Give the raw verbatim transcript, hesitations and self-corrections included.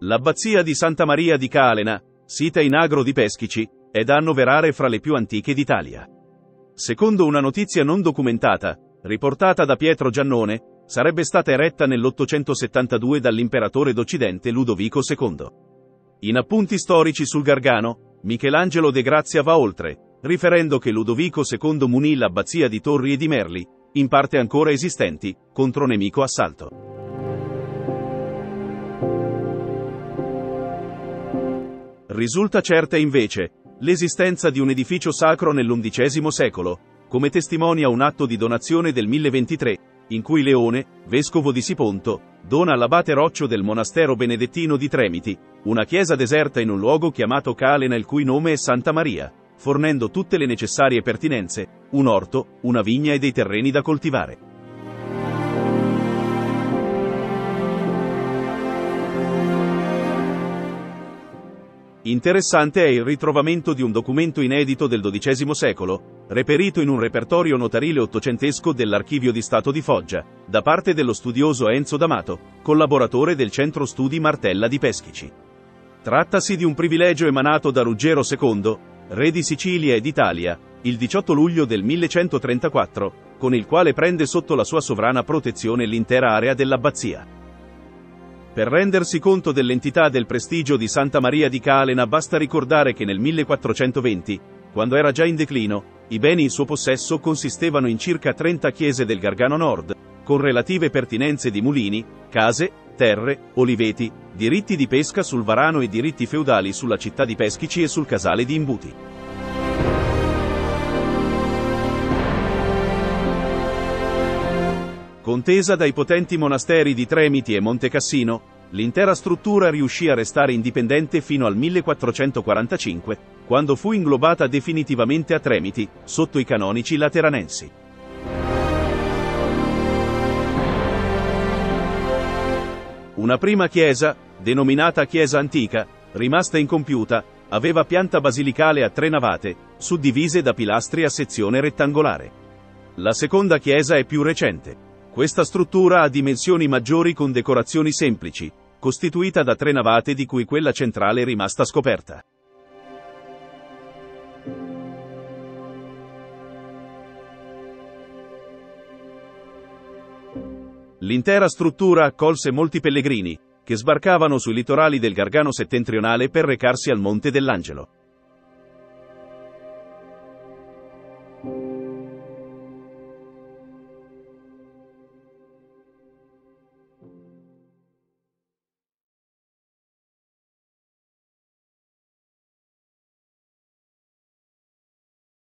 L'abbazia di Santa Maria di Calena, sita in Agro di Peschici, è da annoverare fra le più antiche d'Italia. Secondo una notizia non documentata, riportata da Pietro Giannone, sarebbe stata eretta nell'ottocentosettantadue dall'imperatore d'Occidente Ludovico secondo. In appunti storici sul Gargano, Michelangelo De Grazia va oltre, riferendo che Ludovico secondo munì l'abbazia di Torri e di Merli, in parte ancora esistenti, contro nemico assalto. Risulta certa invece l'esistenza di un edificio sacro nell'undicesimo secolo, come testimonia un atto di donazione del milleventitré, in cui Leone, vescovo di Siponto, dona all'abate Roccio del monastero benedettino di Tremiti, una chiesa deserta in un luogo chiamato Calena il cui nome è Santa Maria, fornendo tutte le necessarie pertinenze, un orto, una vigna e dei terreni da coltivare. Interessante è il ritrovamento di un documento inedito del dodicesimo secolo, reperito in un repertorio notarile ottocentesco dell'Archivio di Stato di Foggia, da parte dello studioso Enzo D'Amato, collaboratore del Centro Studi Martella di Peschici. Trattasi di un privilegio emanato da Ruggero secondo, re di Sicilia e d'Italia, il diciotto luglio del millecentotrentaquattro, con il quale prende sotto la sua sovrana protezione l'intera area dell'abbazia. Per rendersi conto dell'entità del prestigio di Santa Maria di Calena basta ricordare che nel millequattrocentoventi, quando era già in declino, i beni in suo possesso consistevano in circa trenta chiese del Gargano Nord, con relative pertinenze di mulini, case, terre, oliveti, diritti di pesca sul Varano e diritti feudali sulla città di Peschici e sul casale di Imbuti. Contesa dai potenti monasteri di Tremiti e Montecassino, l'intera struttura riuscì a restare indipendente fino al millequattrocentoquarantacinque, quando fu inglobata definitivamente a Tremiti, sotto i canonici lateranensi. Una prima chiesa, denominata Chiesa Antica, rimasta incompiuta, aveva pianta basilicale a tre navate, suddivise da pilastri a sezione rettangolare. La seconda chiesa è più recente. Questa struttura ha dimensioni maggiori con decorazioni semplici, costituita da tre navate di cui quella centrale è rimasta scoperta. L'intera struttura accolse molti pellegrini, che sbarcavano sui litorali del Gargano settentrionale per recarsi al Monte dell'Angelo.